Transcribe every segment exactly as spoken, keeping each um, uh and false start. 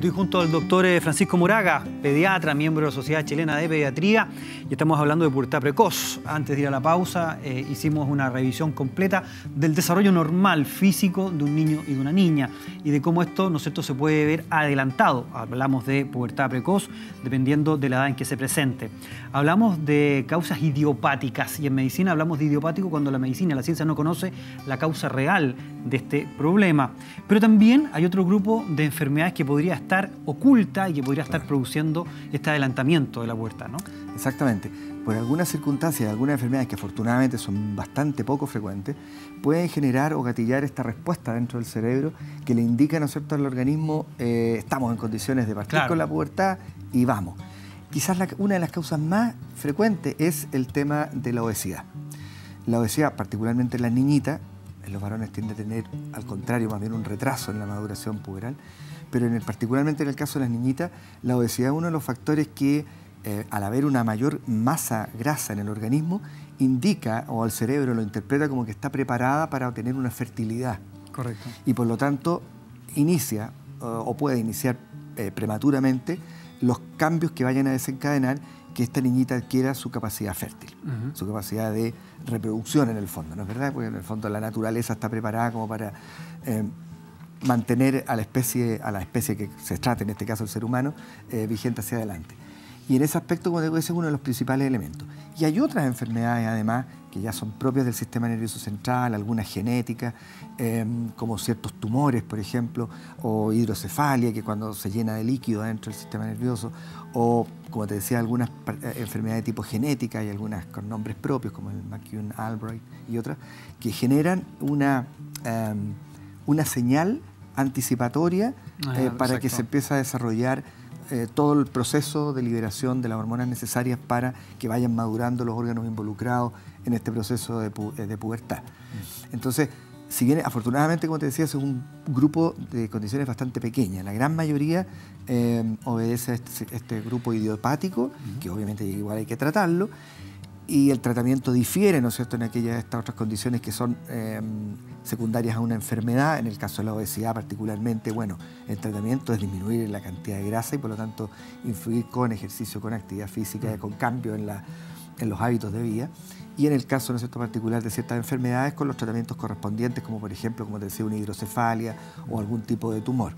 Estoy junto al doctor Francisco Moraga, pediatra, miembro de la Sociedad Chilena de Pediatría, y estamos hablando de pubertad precoz. Antes de ir a la pausa, eh, hicimos una revisión completa del desarrollo normal físico de un niño y de una niña, y de cómo esto, ¿no es cierto?, se puede ver adelantado. Hablamos de pubertad precoz, dependiendo de la edad en que se presente. Hablamos de causas idiopáticas, y en medicina hablamos de idiopático cuando la medicina, la ciencia no conoce la causa real de este problema. Pero también hay otro grupo de enfermedades que podría estar oculta y que podría estar produciendo este adelantamiento de la pubertad, ¿no? Exactamente. Por algunas circunstancias, algunas enfermedades que afortunadamente son bastante poco frecuentes, pueden generar o gatillar esta respuesta dentro del cerebro que le indica, ¿no es cierto?, al organismo, eh, estamos en condiciones de partir claro. con la pubertad y vamos. Quizás la, una de las causas más frecuentes es el tema de la obesidad. La obesidad, particularmente en las niñitas, en los varones tiende a tener, al contrario, más bien un retraso en la maduración puberal, pero en el, particularmente en el caso de las niñitas, la obesidad es uno de los factores que, eh, al haber una mayor masa grasa en el organismo, indica, o al cerebro lo interpreta como que está preparada para obtener una fertilidad. Correcto. Y por lo tanto, inicia, o, o puede iniciar eh, prematuramente, los cambios que vayan a desencadenar que esta niñita adquiera su capacidad fértil, uh-huh. su capacidad de reproducción en el fondo, ¿no es verdad? Porque en el fondo la naturaleza está preparada como para eh, mantener a la especie, a la especie que se trate, en este caso el ser humano, eh, vigente hacia adelante. Y en ese aspecto, como digo, ese es uno de los principales elementos. Y hay otras enfermedades, además, que ya son propias del sistema nervioso central, algunas genéticas, eh, como ciertos tumores, por ejemplo, o hidrocefalia, que cuando se llena de líquido dentro del sistema nervioso, o, como te decía, algunas enfermedades de tipo genética y algunas con nombres propios, como el McCune-Albright y otras, que generan una, eh, una señal anticipatoria eh, ah, para que se empiece a desarrollar Eh, todo el proceso de liberación de las hormonas necesarias para que vayan madurando los órganos involucrados en este proceso de, pu de pubertad. Entonces, si bien afortunadamente, como te decía, es un grupo de condiciones bastante pequeñas, la gran mayoría eh, obedece a este, este grupo idiopático, uh-huh. que obviamente igual hay que tratarlo, y el tratamiento difiere, ¿no es cierto?, en aquellas estas otras condiciones que son eh, secundarias a una enfermedad. En el caso de la obesidad particularmente, bueno, el tratamiento es disminuir la cantidad de grasa y por lo tanto influir con ejercicio, con actividad física, con cambio en, la, en los hábitos de vida. Y en el caso, ¿no es cierto?, particular de ciertas enfermedades, con los tratamientos correspondientes, como por ejemplo, como te decía, una hidrocefalia o algún tipo de tumor.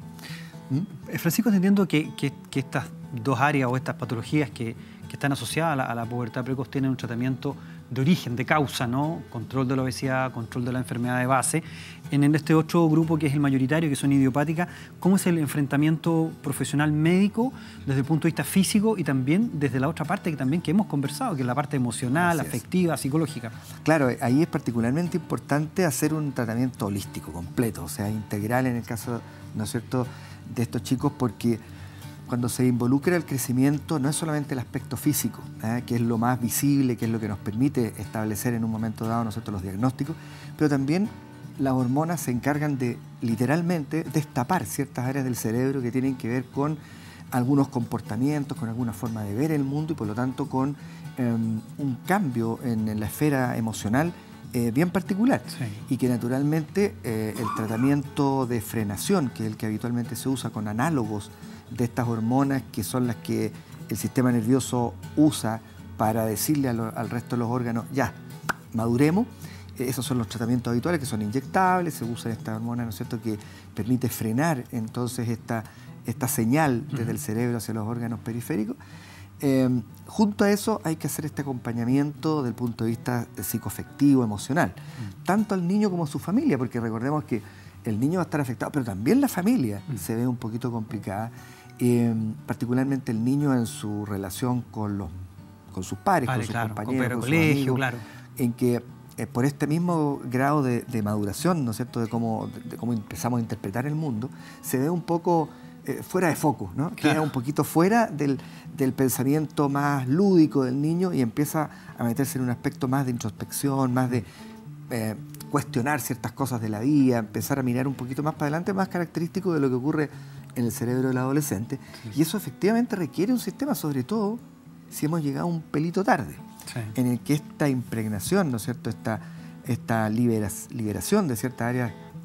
¿Mm? Francisco, entendiendo que, que, que estas dos áreas o estas patologías que, que están asociadas a la, a la pubertad precoz tienen un tratamiento de origen, de causa, ¿no? Control de la obesidad, control de la enfermedad de base. En este otro grupo, que es el mayoritario, que son idiopáticas, ¿cómo es el enfrentamiento profesional médico desde el punto de vista físico y también desde la otra parte que también que hemos conversado, que es la parte emocional, afectiva, psicológica? Claro, ahí es particularmente importante hacer un tratamiento holístico, completo, o sea, integral en el caso, ¿no es cierto?, de estos chicos, porque cuando se involucra el crecimiento no es solamente el aspecto físico, ¿eh? que es lo más visible, que es lo que nos permite establecer en un momento dado nosotros los diagnósticos, pero también las hormonas se encargan de, literalmente, destapar ciertas áreas del cerebro que tienen que ver con algunos comportamientos, con alguna forma de ver el mundo y por lo tanto con eh, un cambio en, en la esfera emocional Eh, bien particular, sí. Y que naturalmente eh, el tratamiento de frenación, que es el que habitualmente se usa con análogos de estas hormonas, que son las que el sistema nervioso usa para decirle a lo, al resto de los órganos, ya, maduremos, eh, esos son los tratamientos habituales, que son inyectables, se usa esta hormona, ¿no es cierto?, que permite frenar entonces esta, esta señal desde uh-huh. el cerebro hacia los órganos periféricos. Eh, junto a eso hay que hacer este acompañamiento desde el punto de vista psicoafectivo, emocional, mm. tanto al niño como a su familia, porque recordemos que el niño va a estar afectado, pero también la familia mm. se ve un poquito complicada, eh, particularmente el niño en su relación con, los, con sus pares, vale, con sus claro, compañeros, con, con colegio, sus amigos, claro. en que eh, por este mismo grado de, de maduración, ¿no es cierto?, de cómo, de, de cómo empezamos a interpretar el mundo, se ve un poco Eh, fuera de foco, ¿no? Claro. Queda un poquito fuera del, del pensamiento más lúdico del niño y empieza a meterse en un aspecto más de introspección, más de eh, cuestionar ciertas cosas de la vida, empezar a mirar un poquito más para adelante, más característico de lo que ocurre en el cerebro del adolescente. Sí. Y eso efectivamente requiere un sistema, sobre todo si hemos llegado un pelito tarde, sí. en el que esta impregnación, ¿no es cierto?, esta, esta libera, liberación de ciertas áreas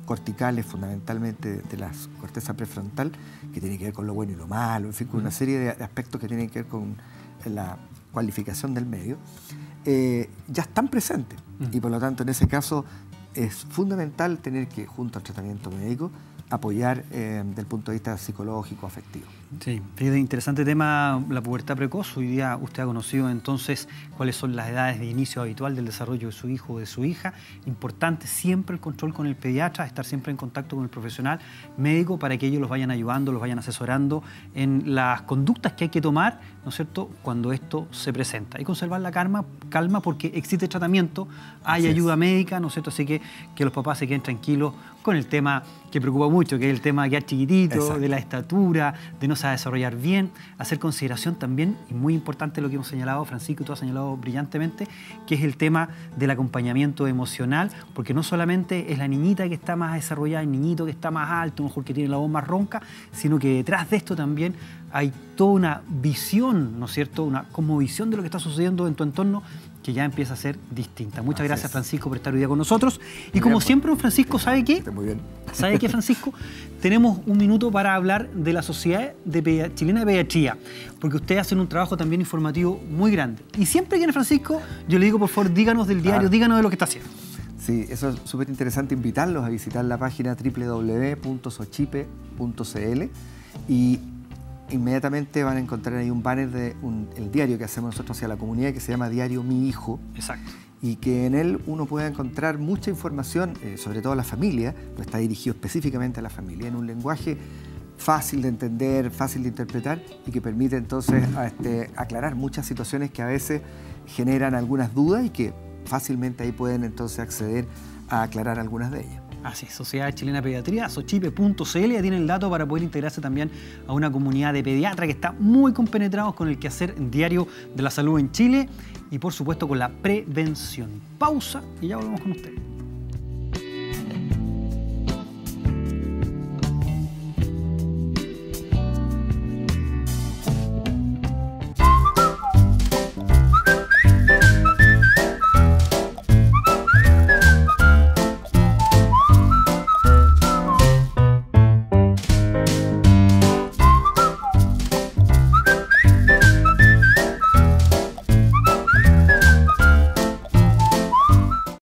corticales, fundamentalmente de, de la corteza prefrontal, que tiene que ver con lo bueno y lo malo, en fin, con una serie de aspectos que tienen que ver con la cualificación del medio, eh, ya están presentes. Mm. Y por lo tanto, en ese caso, es fundamental tener que, junto al tratamiento médico, apoyar eh, desde el punto de vista psicológico, afectivo. Sí, es un interesante tema la pubertad precoz. Hoy día usted ha conocido entonces cuáles son las edades de inicio habitual del desarrollo de su hijo o de su hija. Importante siempre el control con el pediatra, estar siempre en contacto con el profesional médico para que ellos los vayan ayudando, los vayan asesorando en las conductas que hay que tomar, ¿no es cierto?, cuando esto se presenta. Y conservar la calma, calma porque existe tratamiento, hay Así ayuda es. médica, ¿no es cierto? Así que que los papás se queden tranquilos con el tema que preocupa mucho, que es el tema de quedar chiquitito, Exacto. de la estatura, de no saber desarrollar bien, hacer consideración también, y muy importante lo que hemos señalado, Francisco, y tú has señalado brillantemente, que es el tema del acompañamiento emocional, porque no solamente es la niñita que está más desarrollada, el niñito que está más alto, mejor que tiene la voz más ronca, sino que detrás de esto también hay toda una visión, ¿no es cierto?, una cosmovisión de lo que está sucediendo en tu entorno, que ya empieza a ser distinta. Muchas Así gracias, es. Francisco, por estar hoy día con nosotros. Y muy como bien, siempre, Francisco, ¿sabe qué? Muy bien. ¿Sabe qué, Francisco? Tenemos un minuto para hablar de la Sociedad de Chilena de Pediatría, porque ustedes hacen un trabajo también informativo muy grande. Y siempre que viene Francisco, yo le digo, por favor, díganos del diario, ah. díganos de lo que está haciendo. Sí, eso es súper interesante, invitarlos a visitar la página doble u doble u doble u punto sochipe punto c l y inmediatamente van a encontrar ahí un banner de un, el diario que hacemos nosotros hacia la comunidad, que se llama Diario Mi Hijo. Exacto. Y que en él uno puede encontrar mucha información, eh, sobre todo a la familia, pues está dirigido específicamente a la familia, en un lenguaje fácil de entender, fácil de interpretar y que permite entonces a este, aclarar muchas situaciones que a veces generan algunas dudas y que fácilmente ahí pueden entonces acceder a aclarar algunas de ellas. Así es, Sociedad Chilena de Pediatría, sochipe punto c l, ya tienen el dato para poder integrarse también a una comunidad de pediatras que está muy compenetrados con el quehacer diario de la salud en Chile y por supuesto con la prevención. Pausa y ya volvemos con ustedes.